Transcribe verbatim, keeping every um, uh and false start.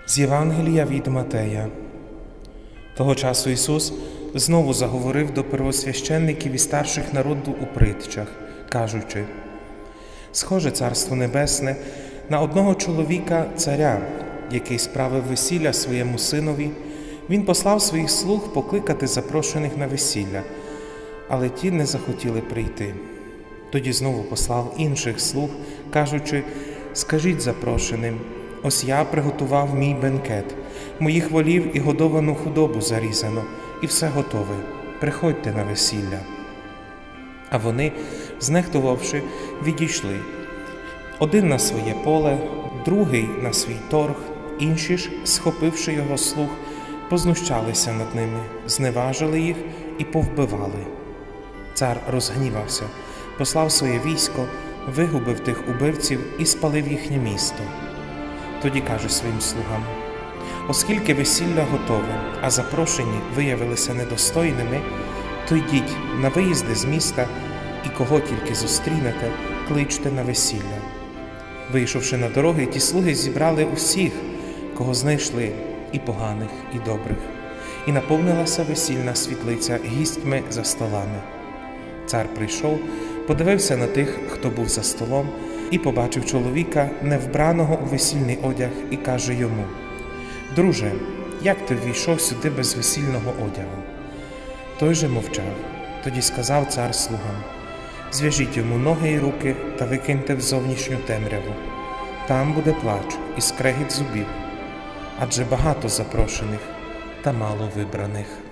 З Євангелія від Матея. Того часу Ісус знову заговорив до первосвященників і старших народу у притчах, кажучи: «Схоже Царство Небесне на одного чоловіка, царя, який справив весілля своєму синові. Він послав своїх слуг покликати запрошених на весілля, але ті не захотіли прийти. Тоді знову послав інших слуг, кажучи: «Скажіть запрошеним: ось я приготував мій бенкет, моїх волів і годовану худобу зарізано, і все готове. Приходьте на весілля». А вони, знехтувавши, відійшли. Один на своє поле, другий на свій торг, інші ж, схопивши його слуг, познущалися над ними, зневажили їх і повбивали. Цар розгнівався, послав своє військо, вигубив тих убивців і спалив їхнє місто. Тоді каже своїм слугам: «Оскільки весілля готове, а запрошені виявилися недостойними, то йдіть на виїзди з міста і кого тільки зустрінете, кличте на весілля». Вийшовши на дороги, ті слуги зібрали усіх, кого знайшли, і поганих, і добрих, і наповнилася весільна світлиця гістьми за столами. Цар прийшов, подивився на тих, хто був за столом, і побачив чоловіка, невбраного у весільний одяг, і каже йому: «Друже, як ти ввійшов сюди без весільного одягу?» Той же мовчав. Тоді сказав цар слугам: «Зв'яжіть йому ноги і руки та викиньте в зовнішню темряву. Там буде плач і скрегіт зубів, адже багато запрошених та мало вибраних».